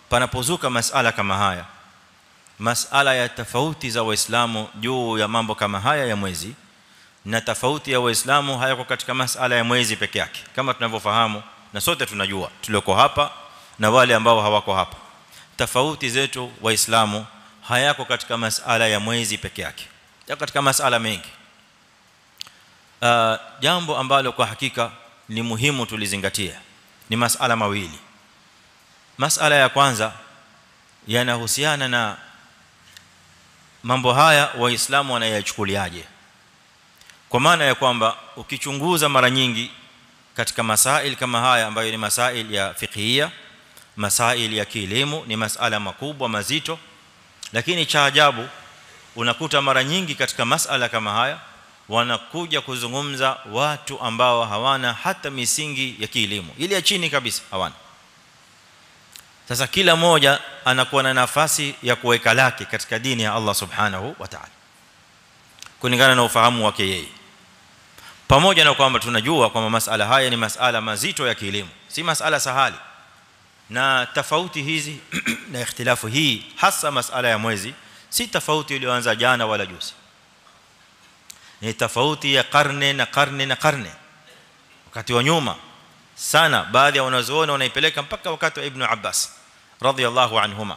panapozuka masala kama haya, masala ya tofauti za waislamu juu ya mambo kama haya ya mwezi, na tofauti ya waislamu hayako katika masala ya mwezi peke yake, kama tunavyofahamu na sote tunajua tulioko hapa na wale ambao hawako hapa, tofauti zetu waislamu hayako katika masala ya mwezi peke yake, yako katika masala mengi. Jambo ambalo kwa hakika ni muhimu tulizingatia ni masala mawili. Masala ya kwanza yanahusiana na mambo haya waislamu wanayachukuliaje, kwa maana ya kwamba ukichunguza mara nyingi katika masail kama haya ambayo ni masail ya fiqhia, masail ya kielimu, ni masala makubwa mazito, lakini cha ajabu unakuta mara nyingi katika masala kama haya wanakuja kuzungumza watu ambao hawana hata misingi ya kielimu, ile ya chini kabisa hawana. Sasa kila mmoja anakuwa na nafasi ya kuweka lake katika dini ya Allah subhanahu wa ta'ala kulingana na ufahamu wake yeye, pamoja na kwamba tunajua kwamba masala haya ni masala mazito ya kielimu, si masala sahali. Na tofauti hizi na ikhtilafu hii, hasa masala ya mwezi, si tofauti iliyoanza jana wala juzi, ni tofauti ya karne na karne na karne, wakati wa nyuma sana. Baadhi ya wanazuoni wanaipeleka mpaka wakati wa Ibn Abbas radhiyallahu anhuma,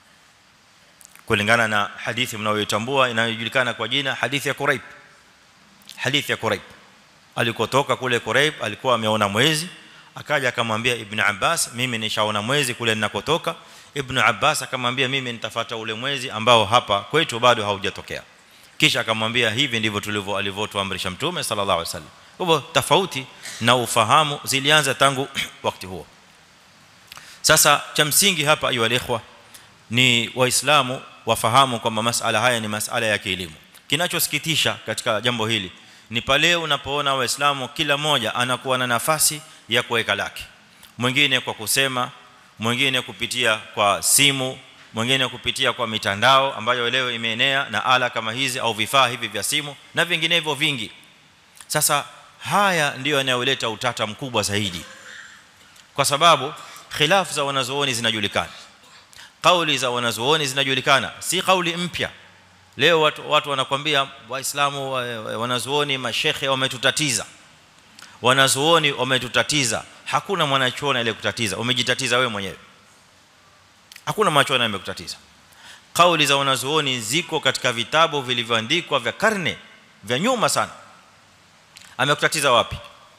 kulingana na hadithi mnayoitambua inayojulikana kwa jina hadithi ya Quraib. Hadithi ya Quraib, alikotoka kule Quraib alikuwa ameona mwezi, akaja akamwambia Ibn Abbas, mimi nishaona mwezi kule ninakotoka. Ibn Abbas akamwambia, mimi nitafuata ule mwezi ambao hapa kwetu bado haujatokea. Kisha akamwambia, hivi ndivyo alivyotuamrisha Mtume sallallahu alaihi wasallam. Kwa hivyo tofauti na ufahamu zilianza tangu wakati huo. Sasa cha msingi hapa ayu alikhwa ni waislamu wafahamu kwamba masala haya ni masala ya kielimu. Kinachosikitisha katika jambo hili ni pale unapoona waislamu kila mmoja anakuwa na nafasi ya kuweka lake, mwingine kwa kusema, mwingine kupitia kwa simu, mwingine kupitia kwa mitandao ambayo leo imeenea na ala kama hizi au vifaa hivi vya simu na vinginevyo vingi. Sasa haya ndio yanayoleta utata mkubwa zaidi, kwa sababu khilaf za wanazuoni zinajulikana, kauli za wanazuoni zinajulikana, si kauli mpya. Leo watu wanakuambia waislamu wanazuoni mashekhe wametutatiza, wanazuoni wametutatiza. Hakuna mwanachuoni aliyekutatiza, umejitatiza wewe mwenyewe. Hakuna mwanachuoni amekutatiza. Kauli za wanazuoni ziko katika vitabu vilivyoandikwa vya karne vya nyuma sana. Amekutatiza wapi?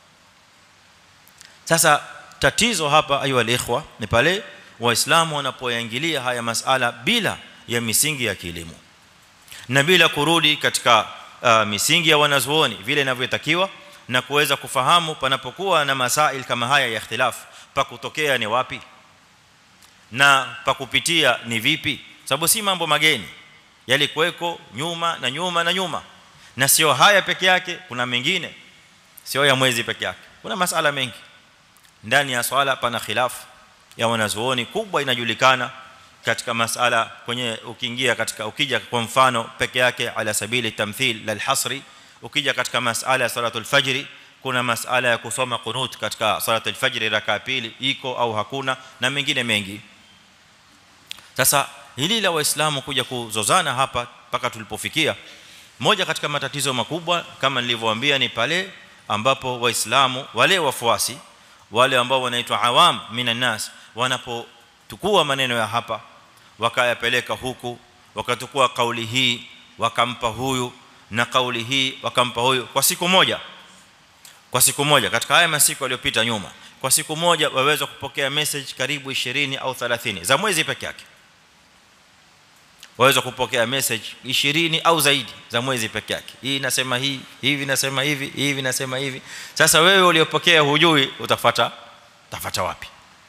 Sasa tatizo hapa ayu alikhwa ni pale waislamu wanapoyaingilia haya masala bila ya misingi ya kielimu na bila kurudi katika misingi ya wanazuoni vile inavyotakiwa, na kuweza kufahamu panapokuwa na masail kama haya ya ikhtilaf pa kutokea ni wapi na pa kupitia ni vipi, sababu si mambo mageni, yalikuweko nyuma na nyuma na nyuma. Na sio haya peke yake, kuna mengine, sio ya mwezi peke yake, kuna masala mengi ndani ya swala. Pana khilaf ya wanazuoni kubwa inajulikana katika masala kwenye, ukiingia katika, ukija kwa mfano peke yake ala sabili tamthil lal hasri, ukija katika masala ya salatul fajr, kuna masala ya kusoma qunut katika salatul fajr raka pili iko au hakuna, na mengine mengi. Sasa hili la waislamu kuja kuzozana hapa mpaka tulipofikia, moja katika matatizo makubwa kama nilivyowaambia ni pale ambapo waislamu wale wafuasi wale ambao wanaitwa awam minan nas wanapotukua maneno ya hapa wakayapeleka huku, wakatukua kauli hii wakampa huyu na kauli hii wakampa huyu kwa siku moja. Kwa siku moja, katika haya masiku yaliyopita nyuma, kwa siku moja waweza kupokea message karibu 20 au 30 za mwezi peke yake. Waweza kupokea message 20 au zaidi za mwezi peke yake. Hii inasema hii, hivi nasema hivi, hivi nasema hivi. Sasa wewe uliopokea hujui utafuata wapi?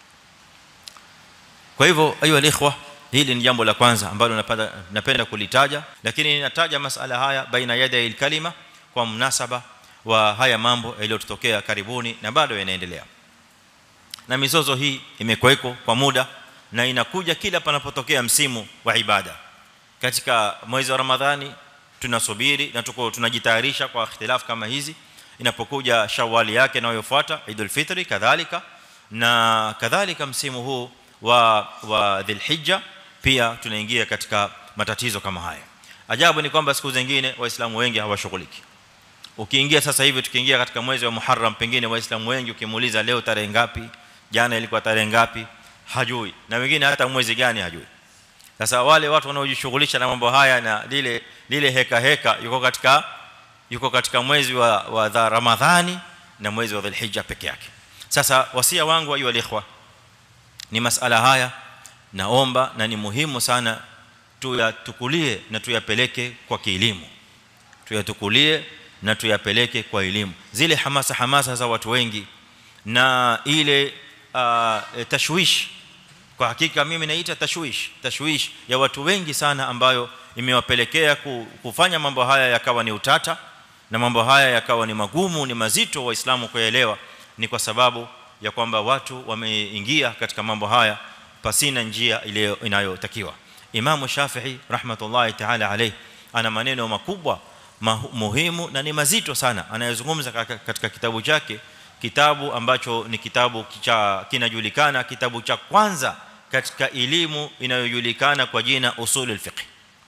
Kwa hivyo ayu alikhwa, hili ni jambo la kwanza ambalo napenda kulitaja, lakini ninataja masala haya baina yaday alkalima kwa mnasaba wa haya mambo yaliyotokea karibuni na bado yanaendelea. Na mizozo hii imekuweko kwa muda na inakuja kila panapotokea msimu wa ibada. Katika mwezi wa Ramadhani tunasubiri na tunajitayarisha kwa ikhtilaf kama hizi. Inapokuja Shawwal yake inayofuata Eidul Fitri kadhalika, na kadhalika msimu huu wa Dhulhijja pia tunaingia katika matatizo kama haya. Ajabu ni kwamba siku zingine waislamu wengi hawashughuliki. Ukiingia sasa hivi tukiingia katika mwezi wa Muharram, pengine waislamu wengi ukimuuliza leo tarehe ngapi, jana ilikuwa tarehe ngapi, hajui, na wengine hata mwezi gani hajui. Sasa wale watu wanaojishughulisha na mambo haya na lile heka yuko katika mwezi wa Ramadhani na mwezi wa Dhulhijja peke yake. Sasa wasia wangu ayu alikhwa ni masala haya, naomba na ni muhimu sana tuyatukulie na tuyapeleke kwa kielimu, tuyatukulie na tuyapeleke kwa elimu. Zile hamasa za watu wengi na ile tashwish, kwa hakika mimi naita tashwish ya watu wengi sana, ambayo imewapelekea kufanya mambo haya yakawa ni utata na mambo haya yakawa ni magumu, ni mazito waislamu kuelewa. Ni kwa sababu ya kwamba watu wameingia katika mambo haya pasina njia ile inayotakiwa. Imam Shafi'i rahmatullahi ta'ala alayhi ana maneno makubwa muhimu na ni mazito sana anayozungumza katika kitabu chake, kitabu ambacho ni kitabu kinajulikana, kitabu cha kwanza katika elimu inayojulikana kwa jina Usulul Fiqh.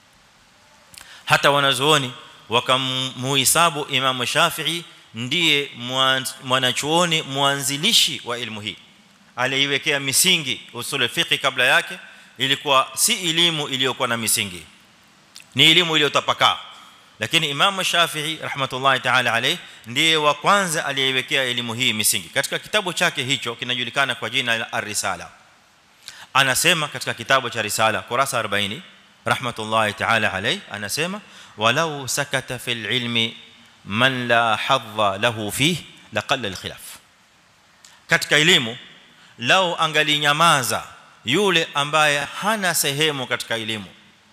Hata wanazuoni wakamuhesabu Imam Shafi'i ndiye mwanachuoni mwanzilishi wa elimu hii. Aliiwekea misingi Usulul Fiqh. Kabla yake ilikuwa si elimu iliyokuwa na misingi, ni elimu iliyotapakaa, lakini Imam Shafi'i rahmatullahi ta'ala alayhi ndiye wa kwanza aliyewekea elimu hii misingi. Katika kitabu chake hicho kinajulikana kwa jina la Ar-Risala, anasema katika kitabu cha Risala kurasa 40 rahmatullahi ta'ala alayhi, anasema walau sakata fil ilmi man la hadha lahu fihi laqalla al-khilaf. Katika elimu lao angalinyamaza yule ambaye hana sehemu katika elimu,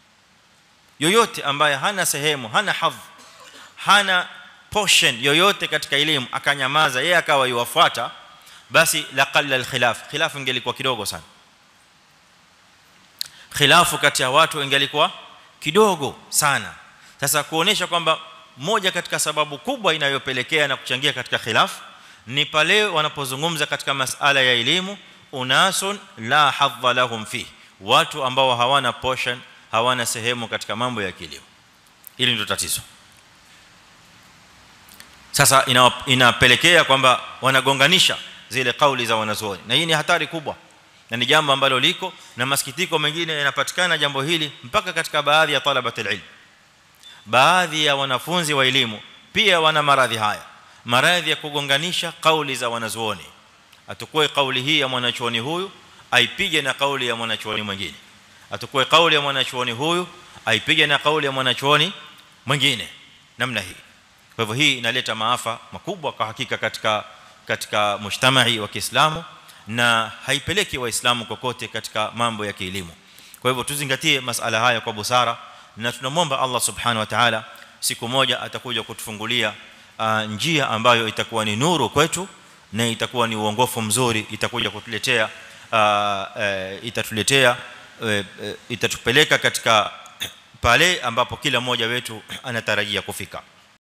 yoyote ambaye hana sehemu, hana hadh, hana portion yoyote katika elimu, akanyamaza yeye akawa yuwafuata, basi laqalla al-khilaf, khilaf ingelikuwa kidogo sana, khilafu kati ya watu ingelikuwa kidogo sana. Sasa kuonesha kwamba moja katika sababu kubwa inayopelekea na kuchangia katika khilaf ni pale wanapozungumza katika masala ya elimu, unasun la hadha lahum fi, watu ambao hawana portion, hawana sehemu katika mambo ya kilimo. Hili ndio tatizo. Sasa inapelekea kwamba wanagonganisha zile kauli za wanazuoni, na hii ni hatari kubwa na ni jambo ambalo liko, na masikitiko mengine yanapatikana jambo hili mpaka katika baadhi ya talabatul ilm. Baadhi ya wanafunzi wa elimu pia wana maradhi haya, maradhi ya kugonganisha kauli za wanazuoni. Atukue kauli hii ya mwanachuoni huyu aipige na kauli ya mwanachuoni mwingine, atukue kauli ya mwanachuoni huyu aipige na kauli ya mwanachuoni mwingine, namna hii. Kwa hivyo hii inaleta maafa makubwa kwa hakika katika mujtamai wa Kiislamu, na haipeleki waislamu kokote katika mambo ya kielimu. Kwa hivyo tuzingatie masala haya kwa busara, na tunamwomba Allah subhanahu wa ta'ala siku moja atakuja kutufungulia njia ambayo itakuwa ni nuru kwetu na itakuwa ni uongofu mzuri, itakuja kutuletea itatupeleka katika pale ambapo kila mmoja wetu anatarajia kufika.